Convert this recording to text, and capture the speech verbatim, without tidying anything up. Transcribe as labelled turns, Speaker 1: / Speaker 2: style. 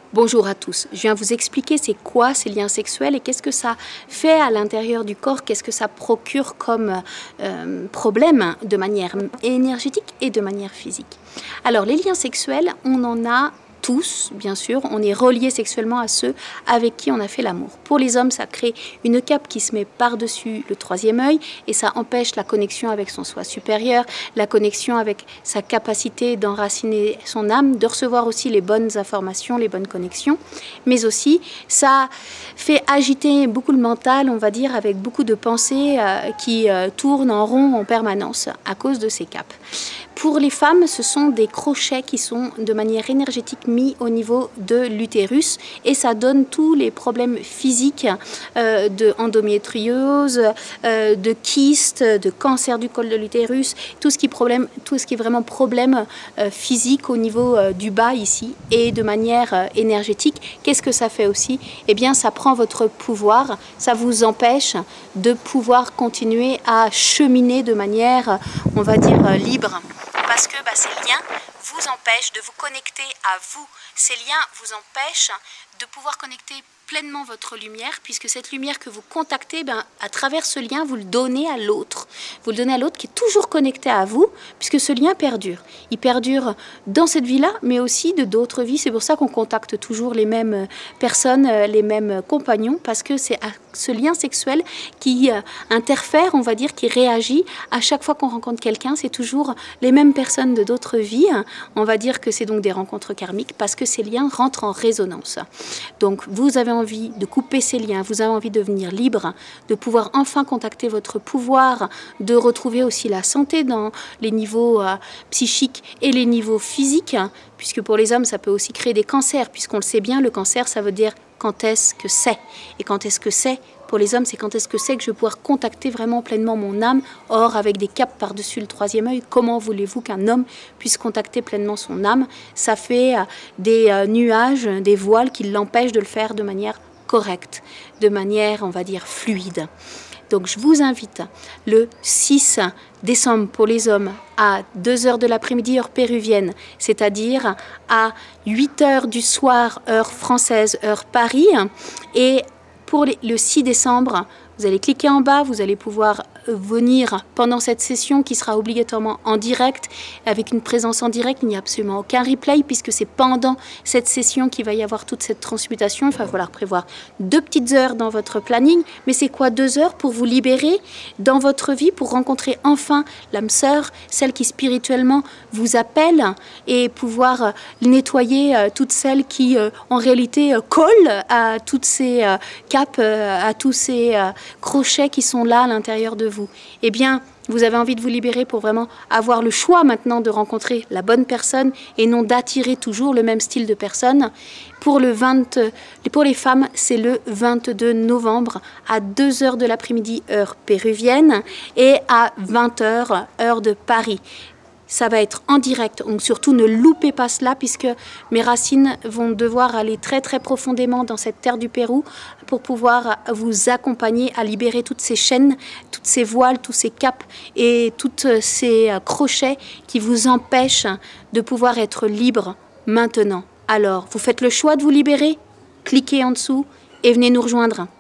Speaker 1: Bonjour à tous, je viens vous expliquer c'est quoi ces liens sexuels et qu'est-ce que ça fait à l'intérieur du corps, qu'est-ce que ça procure comme euh, problème de manière énergétique et de manière physique. Alors les liens sexuels, on en a tous, bien sûr, on est relié sexuellement à ceux avec qui on a fait l'amour. Pour les hommes, ça crée une cape qui se met par-dessus le troisième œil et ça empêche la connexion avec son soi supérieur, la connexion avec sa capacité d'enraciner son âme, de recevoir aussi les bonnes informations, les bonnes connexions, mais aussi ça fait agiter beaucoup le mental, on va dire, avec beaucoup de pensées euh, qui euh, tournent en rond en permanence à cause de ces capes. Pour les femmes, ce sont des crochets qui sont de manière énergétique mis au niveau de l'utérus et ça donne tous les problèmes physiques euh, de endométriose, euh, de kyste, de cancer du col de l'utérus, tout ce qui problème, tout ce qui est vraiment problème euh, physique au niveau euh, du bas ici et de manière euh, énergétique. Qu'est-ce que ça fait aussi? Eh bien, ça prend votre pouvoir, ça vous empêche de pouvoir continuer à cheminer de manière, on va dire, euh, libre. Parce que bah, ces liens vous empêchent de vous connecter à vous. Ces liens vous empêchent de pouvoir connecter pleinement votre lumière, puisque cette lumière que vous contactez, ben, à travers ce lien, vous le donnez à l'autre. Vous le donnez à l'autre qui est toujours connecté à vous, puisque ce lien perdure. Il perdure dans cette vie-là, mais aussi de d'autres vies. C'est pour ça qu'on contacte toujours les mêmes personnes, les mêmes compagnons, parce que c'est ce lien sexuel qui euh, interfère, on va dire, qui réagit à chaque fois qu'on rencontre quelqu'un. C'est toujours les mêmes personnes de d'autres vies. On va dire que c'est donc des rencontres karmiques, parce que ces liens rentrent en résonance. Donc, vous avez envie de couper ces liens, vous avez envie de devenir libre, de pouvoir enfin contacter votre pouvoir, de retrouver aussi la santé dans les niveaux euh, psychiques et les niveaux physiques, hein, puisque pour les hommes, ça peut aussi créer des cancers, puisqu'on le sait bien, le cancer, ça veut dire quand est-ce que c'est. Et quand est-ce que c'est? Pour les hommes, c'est quand est-ce que c'est que je vais pouvoir contacter vraiment pleinement mon âme. Or, avec des capes par-dessus le troisième œil, comment voulez-vous qu'un homme puisse contacter pleinement son âme? Ça fait euh, des euh, nuages, des voiles qui l'empêchent de le faire de manière correcte, de manière, on va dire, fluide. Donc, je vous invite le six décembre pour les hommes à deux heures de l'après-midi, heure péruvienne, c'est-à-dire à huit heures du soir, heure française, heure Paris, et pour le six décembre, vous allez cliquer en bas, vous allez pouvoir venir pendant cette session qui sera obligatoirement en direct, avec une présence en direct. Il n'y a absolument aucun replay puisque c'est pendant cette session qu'il va y avoir toute cette transmutation. Il va falloir prévoir deux petites heures dans votre planning. Mais c'est quoi deux heures pour vous libérer dans votre vie, pour rencontrer enfin l'âme sœur, celle qui spirituellement vous appelle et pouvoir nettoyer toutes celles qui en réalité collent à toutes ces capes, à tous ces crochets qui sont là à l'intérieur de vous. Eh bien, vous avez envie de vous libérer pour vraiment avoir le choix maintenant de rencontrer la bonne personne et non d'attirer toujours le même style de personne. Pour, le vingt, pour les femmes, c'est le vingt-deux novembre à deux heures de l'après-midi, heure péruvienne, et à vingt heures, heure de Paris. Ça va être en direct, donc surtout ne loupez pas cela puisque mes racines vont devoir aller très très profondément dans cette terre du Pérou pour pouvoir vous accompagner à libérer toutes ces chaînes, toutes ces voiles, tous ces capes et tous ces crochets qui vous empêchent de pouvoir être libre maintenant. Alors, vous faites le choix de vous libérer, cliquez en dessous et venez nous rejoindre.